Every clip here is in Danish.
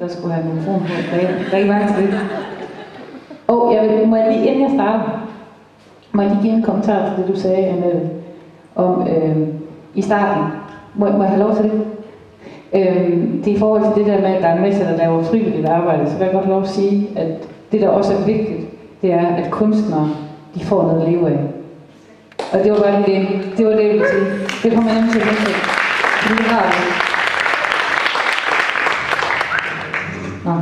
der skulle have mikrofon på. Rigtig mange til det. Og må jeg lige, inden jeg starter, må jeg lige give en kommentar til det, du sagde, Annette, om i starten. Må jeg have lov til det? Det er i forhold til det der med, at der er en masse, der laver frivilligt arbejde, så vil jeg godt lov at sige, at det, der også er vigtigt, det er, at kunstnere, de får noget at leve af. Og det var bare det. Det var det, jeg ville sige. Det kommer nemlig til at vente. Det er rart. Nå.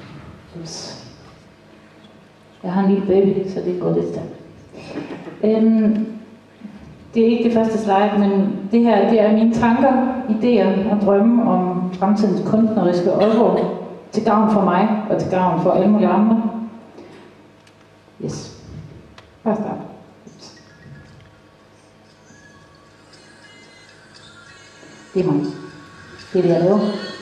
Jeg har en lille baby, så det går lidt stærkt. Det er ikke det første slide, men det her, det er mine tanker, idéer og drømme om fremtidens kunstneriske Aalborg til gavn for mig og til gavn for alle mulige andre. Yes. Bare start. Det er mig. Det er det, jeg laver.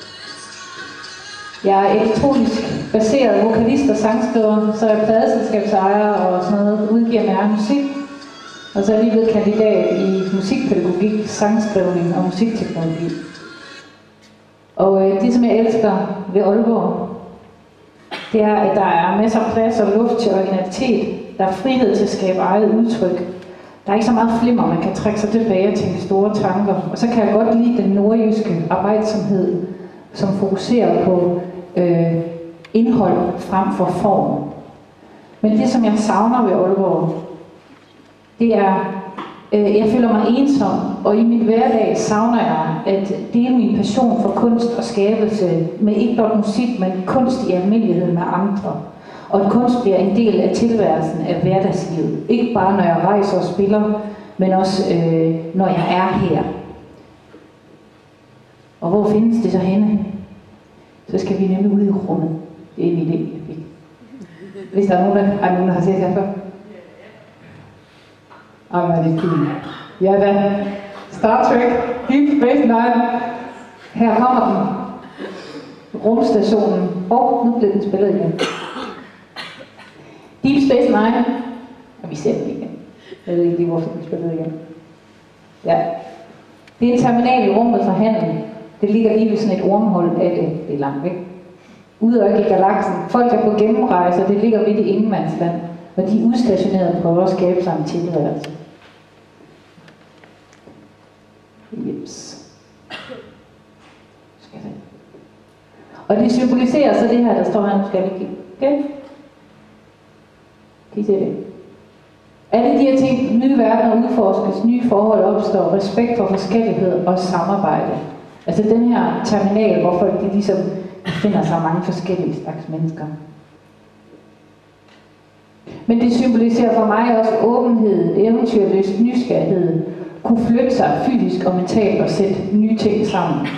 Jeg er elektronisk baseret vokalist og sangskriver, så er jeg pladeselskabsejer og sådan noget, udgiver med egen musik. Og så er jeg lige blevet kandidat i musikpædagogik, sangskrivning og musikteknologi. Og det, som jeg elsker ved Aalborg, det er, at der er masser af plads og luft til originalitet. Der er frihed til at skabe eget udtryk. Der er ikke så meget flimmer, man kan trække sig tilbage og tænke store tanker. Og så kan jeg godt lide den nordjyske arbejdsomhed, som fokuserer på indhold frem for form. Men det, som jeg savner ved Aalborg, det er, jeg føler mig ensom, og i min hverdag savner jeg at dele min passion for kunst og skabelse med ikke blot musik, men kunst i almindelighed med andre. Og at kunst bliver en del af tilværelsen af hverdagslivet. Ikke bare når jeg rejser og spiller, men også når jeg er her. Og hvor findes det så henne? Så skal vi nemlig ud i rummet. Det er en idé, jeg fik. Hvis der er nogen, der har set det her før. Ej, hvor er det fint. Ja da. Star Trek, Deep Space Nine. Her kommer den. Rumstationen. Og nu bliver den spillet igen. Deep Space Nine. Og vi ser den igen. Jeg ved ikke lige, hvorfor den spillet igen. Ja. Det er en terminal i rummet for handel. Det ligger lige ved sådan et ormhul af det er langt væk. Ude i galaksen. Folk er på gennemrejse, det ligger midt i ingenmandsland. Og de er udstationeret og prøver at skabe sig en tilværelse. Jeps. Skal jeg og det symboliserer så det her, der står her, nu skal vi kigge. Okay? Kan I se det? Alle de her ting, nye verdener udforskes, nye forhold opstår, respekt for forskellighed og samarbejde. Altså den her terminal, hvor folk de ligesom finder sig mange forskellige slags mennesker. Men det symboliserer for mig også åbenhed, eventyrlyst, nysgerrighed, kunne flytte sig fysisk og mentalt og sætte nye ting sammen.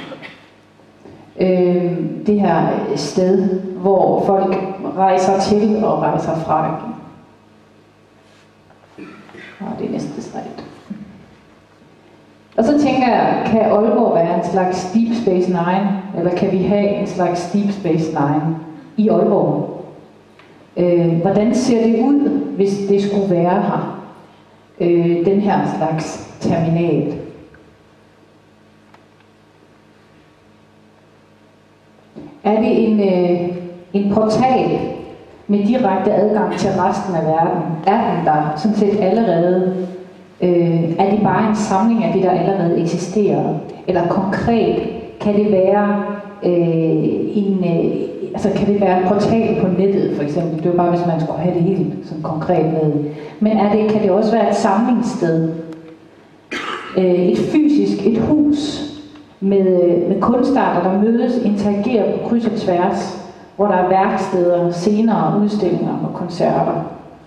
Det her sted, hvor folk rejser til og rejser fra. Og det er næste slide. Og så tænker jeg, kan Aalborg være en slags Deep Space Nine, eller kan vi have en slags Deep Space Nine i Aalborg? Hvordan ser det ud, hvis det skulle være her? Den her slags terminal. Er det en portal med direkte adgang til resten af verden? Er den der sådan set allerede? Er det bare en samling af det, der allerede eksisterer? Eller konkret, kan det være kan det være en portal på nettet, for eksempel? Det er bare, hvis man skulle have det helt sådan konkret med. Men kan det også være et samlingssted? Et fysisk, et hus med kunstarter, der mødes, interagerer på kryds og tværs, hvor der er værksteder, scener, udstillinger og koncerter.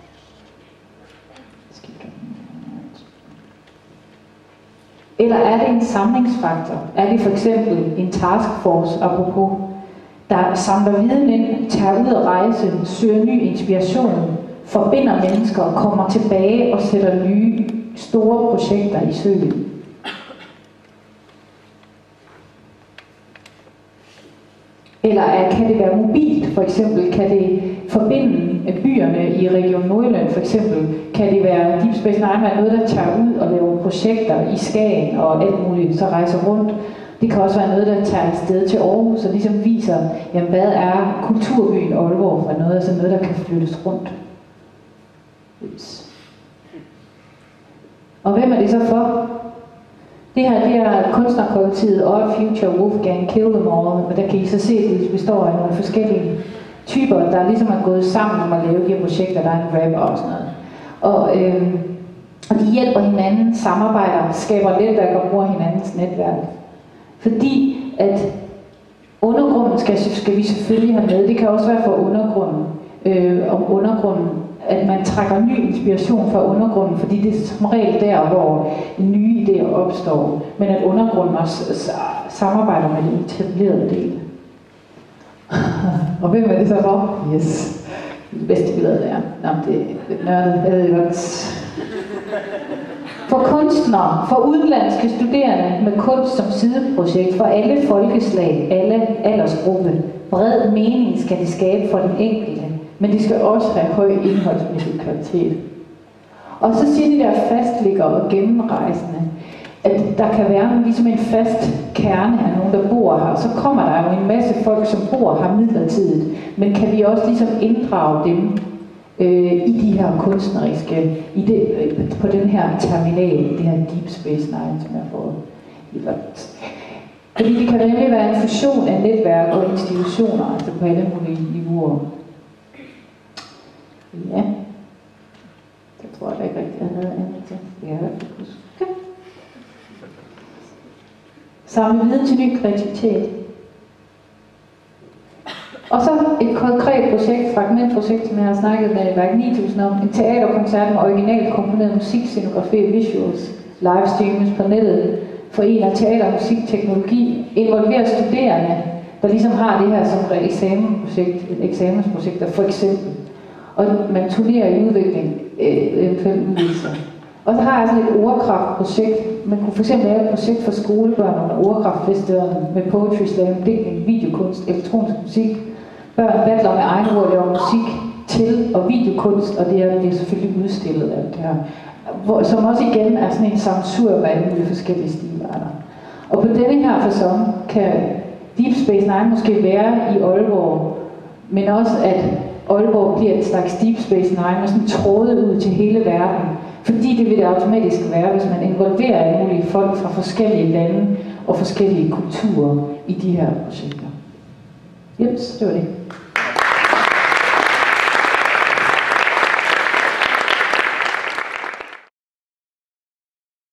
Eller er det en samlingsfaktor? Er det for eksempel en taskforce, apropos, der samler viden ind, tager ud at rejse, søger ny inspiration, forbinder mennesker og kommer tilbage og sætter nye, store projekter i søen? Eller kan det være mobilt, for eksempel? Kan det forbinde byerne i Region Nordjylland, for eksempel? Kan det være Deep Space Nine, noget, der tager ud og laver projekter i Skagen og alt muligt, så rejser rundt? Det kan også være noget, der tager afsted til Aarhus og ligesom viser, jamen, hvad er kulturbyen Aalborg for noget, altså noget, der kan flyttes rundt. Og hvem er det så for? Det her, det er kunstnerkollektivet Odd Future Wolfgang Kill Them All, og der kan I så se, at det består af nogle forskellige typer, der ligesom er gået sammen om at lave de her projekter. Der er en rapper og sådan noget. Og de hjælper hinanden, samarbejder, skaber netværk og bruger hinandens netværk. Fordi at undergrunden skal vi selvfølgelig have med. Det kan også være for undergrunden. Om undergrunden, at man trækker ny inspiration fra undergrunden, fordi det er som regel der, hvor nye idéer opstår. Men at undergrunden også samarbejder med den etablerede del. Og hvem er det så for? Yes. Det bedste billede der. Nå, det er lidt nørdet. Jeg ved godt. For kunstnere, for udenlandske studerende med kunst som sideprojekt, for alle folkeslag, alle aldersgrupper. Bred mening skal de skabe for den enkelte, men de skal også have høj indholdsmæssig kvalitet. Og så siger de der fastliggere og gennemrejsende, at der kan være ligesom en fast kerne af nogen, der bor her. Så kommer der jo en masse folk, som bor her midlertidigt, men kan vi også ligesom inddrage dem i de her kunstneriske, på den her terminal, det her Deep Space Nine, som jeg får i hvert. Fordi det kan nemlig være en fusion af netværk og institutioner, altså på alle mulige niveauer. Ja. Det tror jeg ikke rigtig, jeg havde andet til. Det kan jeg ikke huske. Okay. Samle viden til ny kreativitet. Og så et konkret projekt, fragmentprojekt, som jeg har snakket med Værk 9000 om. En teaterkoncert med originalt komponeret musik, scenografi, visuals, livestreams på nettet, forener teater og musikteknologi, involverer studerende, der ligesom har det her som eksamensprojekter for eksempel. Og man turnerer i udvikling, eventuelt udvidelser. Og så har jeg sådan et ordkraftprojekt. Man kunne fx lave et projekt for skolebørn under ordkraftfestivalen med poetry slam, digtning, videokunst, elektronisk musik. Børn battler med egne ord, laver musik til og videokunst, og det er selvfølgelig udstillet alt det her. Som også igen er sådan en sammensurium af alle mulige forskellige stilarter. Og på denne her facon kan Deep Space Nine måske være i Aalborg, men også at Aalborg bliver et slags Deep Space Nine med sådan trådet ud til hele verden. Fordi det vil det automatisk være, hvis man involverer alle mulige folk fra forskellige lande og forskellige kulturer i de her projekter. Jeps, det var det.